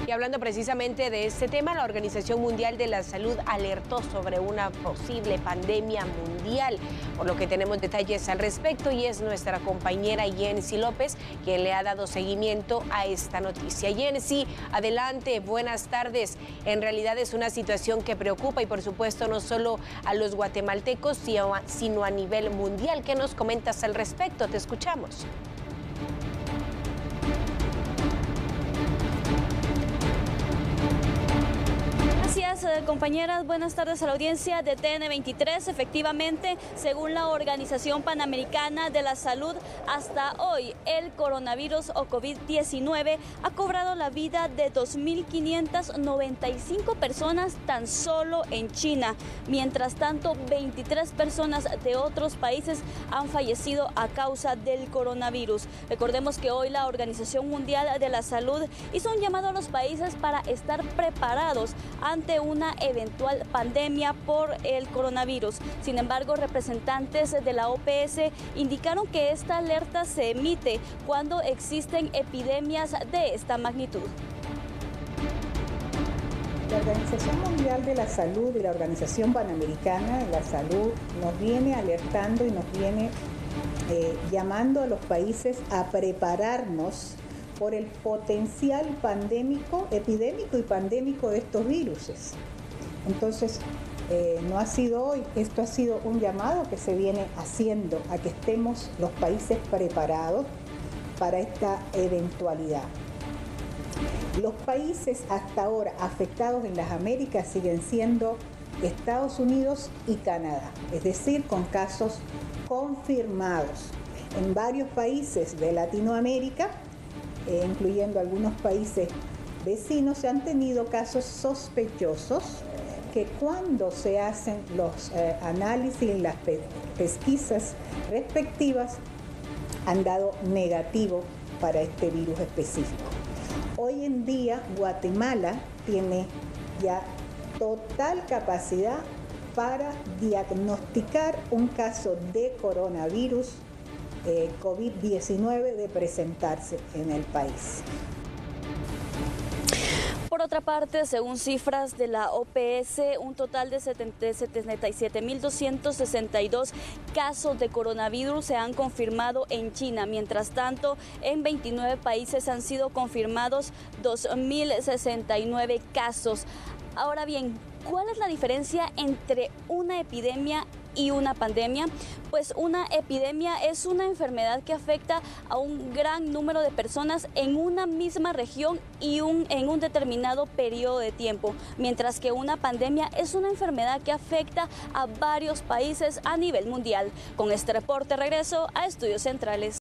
Y hablando precisamente de este tema, la Organización Mundial de la Salud alertó sobre una posible pandemia mundial, por lo que tenemos detalles al respecto y es nuestra compañera Yency López quien le ha dado seguimiento a esta noticia. Yency, adelante, buenas tardes. En realidad es una situación que preocupa y por supuesto no solo a los guatemaltecos, sino a nivel mundial. ¿Qué nos comentas al respecto? Te escuchamos. Gracias, compañeras. Buenas tardes a la audiencia de TN23. Efectivamente, según la Organización Panamericana de la Salud, hasta hoy el coronavirus o COVID-19 ha cobrado la vida de 2.595 personas tan solo en China. Mientras tanto, 23 personas de otros países han fallecido a causa del coronavirus. Recordemos que hoy la Organización Mundial de la Salud hizo un llamado a los países para estar preparados ante una eventual pandemia por el coronavirus. Sin embargo, representantes de la OPS indicaron que esta alerta se emite cuando existen epidemias de esta magnitud. La Organización Mundial de la Salud y la Organización Panamericana de la Salud nos viene alertando y nos viene llamando a los países a prepararnos por el potencial epidémico y pandémico de estos virus. Entonces, no ha sido hoy, esto ha sido un llamado que se viene haciendo a que estemos los países preparados para esta eventualidad. Los países hasta ahora afectados en las Américas siguen siendo Estados Unidos y Canadá, es decir, con casos confirmados. En varios países de Latinoamérica, incluyendo algunos países vecinos, se han tenido casos sospechosos que cuando se hacen los análisis y las pesquisas respectivas han dado negativo para este virus específico. Hoy en día Guatemala tiene ya total capacidad para diagnosticar un caso de coronavirus COVID-19 de presentarse en el país. Por otra parte, según cifras de la OPS, un total de 77.262 casos de coronavirus se han confirmado en China. Mientras tanto, en 29 países han sido confirmados 2.069 casos. Ahora bien, ¿cuál es la diferencia entre una epidemia y una pandemia? Pues una epidemia es una enfermedad que afecta a un gran número de personas en una misma región y en un determinado periodo de tiempo, mientras que una pandemia es una enfermedad que afecta a varios países a nivel mundial. Con este reporte regreso a Estudios Centrales.